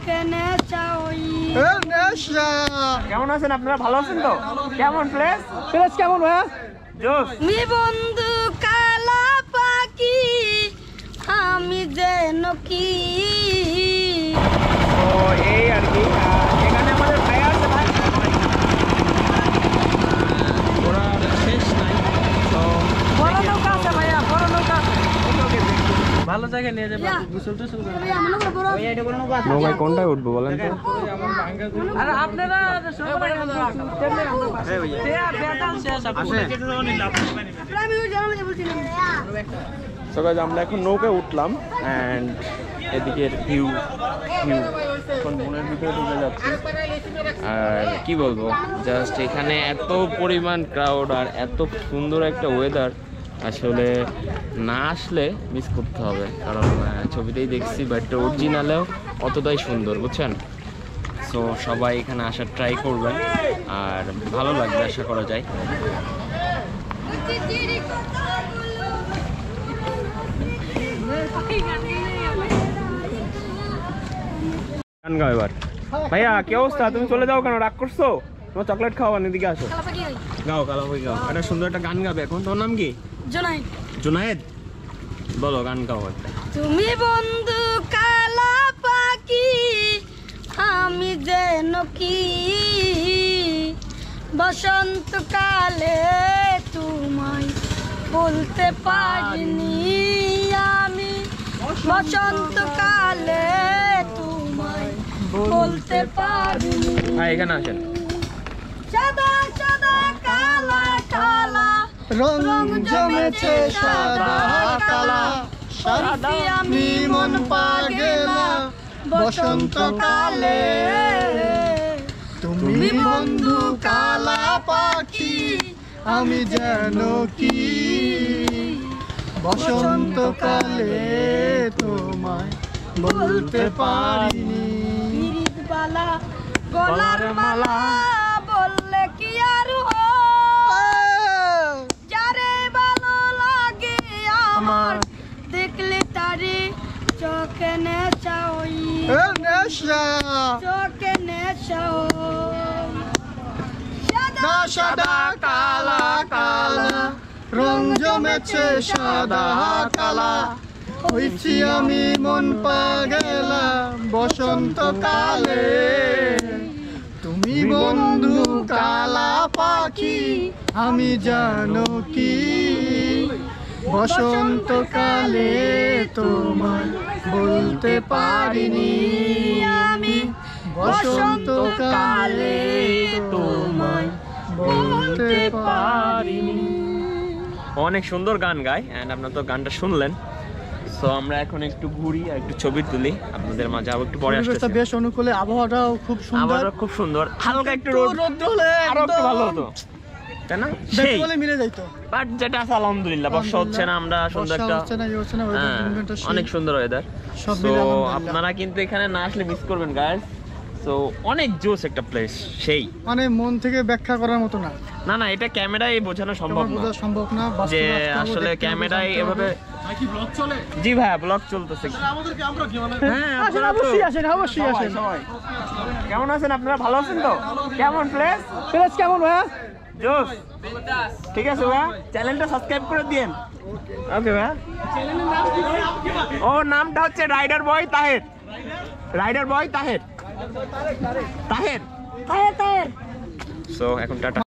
কেমন আছেন আপনারা? ভালো আছেন তো? কেমন প্লেস? প্লেস কেমন ভাইয়া? জোস। মি বন্ধু কালা পাখি আমি যেন কি। তো এই আর কি, এখানে আমাদের ভাইয়া আছে, ভাই ওরা শেষ নাই। তো বড় নৌকা আছে ভাইয়া, বড় নৌকা আছে, ভালো জায়গায় নিয়ে যাবে। গোসল টোসল করে নৌকায় কোনটায় উঠবো বলেন তো? আরে আপনারা আমরা এখন নৌকায় উঠলাম অ্যান্ড এদিকের ভিউ এখন বনের ভিতরে ঢুকে যাচ্ছি। আর কি বলবো, জাস্ট এখানে এত পরিমাণ ক্রাউড আর এত সুন্দর একটা ওয়েদার, আসলে না আসলে মিস করতে হবে। কারণ ছবিতেই দেখছি, বাট অরিজিনালেও অতটাই সুন্দর, বুঝছেন? সো সবাই এখানে আসার ট্রাই করবেন আর ভালো লাগবে আশা করা যায়। গান গাও এবার। ভাইয়া কি অবস্থা? তুমি চলে যাও কেন? রাগ করছো? তোমার চকলেট খাওয়া, এদিকে আসো। গাও কালাপাখি গাও, একটা সুন্দর একটা গান গাবে এখন। তোমার নাম কি? জুনায়েদ। জুনায়েদ, বলো গান গাও একটা। তুমি বন্ধু কালা পাখি আমি যেন কি, বসন্তকালে তোমায় বলতে পারিনি আমি, বসন্তকালে তোমায় বলতে পারিনি। হ্যাঁ এখানে আসেন। সাদা সাদা কালা কালা রং জমেছে সাদা কালা, সাদা আমি মন পাগেলা বসন্তকালে। তুমি বন্ধু কালা পাখি আমি যেন কি, বসন্তকালে তোমায় বলতে পারিনি। বালা গলার মালা বললে কি আর যারে ভালো লাগে আমার, দেখলে তারে চোখে নেশাই, চোখে নেশাই। সাদা সাদা কালা কালা রং জমেছে সাদা কালা, হইছি আমি মন পাগেলা বসন্তকালে। তুমি বন্ধু কালা পাখি আমি জানো কি, বসন্তকালে তোমায় বলতে পারিনি আমি, বসন্তকালে তোমায় বলতে পারিনি। অনেক সুন্দর গান গায় এন্ড আপনারা তো গানটা শুনলেন। সো আমরা এখন একটু ঘুরি আর একটু ছবি তুলি আপনাদের মাঝে। আবার একটু পরে আসতেছি। বেশ অনুকূলে, আবহাওয়াটাও খুব সুন্দর, আবারও খুব সুন্দর। হালকা একটু রোদ হলে আরো একটু ভালো হতো, তাই না? সেই বলে মিলে যাইতো। বাট যেটা আছে আলহামদুলিল্লাহ, বর্ষা হচ্ছে না, আমরা সুন্দর একটা অনেক সুন্দর ওয়েদার। সো আপনারা কিন্তু এখানে না আসলে মিস করবেন গাইস। সো অনেক জোস একটা প্লেস, সেই মানে মন থেকে ব্যাখ্যা করার মতো না। না না, এটা ক্যামেরায় বোঝানো সম্ভব না যে আসলে ক্যামেরায় এভাবে। কি ব্লগ চলে? জি ভাই, ব্লগ চলতেছে। আমাদেরকে আমরা কি মানে? হ্যাঁ আপনারা অবশ্যই আসেন, অবশ্যই আসেন সবাই। কেমন আছেন আপনারা? ভালো আছেন তো? কেমন প্লেস? প্লেস কেমন ভাইয়া? জোস। ঠিক আছে ভাইয়া, চ্যানেলটা সাবস্ক্রাইব করে দিয়েন। ওকে ভাইয়া। ও নামটা হচ্ছে rider boy Taher. Rider boy Taher. Taher. So এখন টাটা।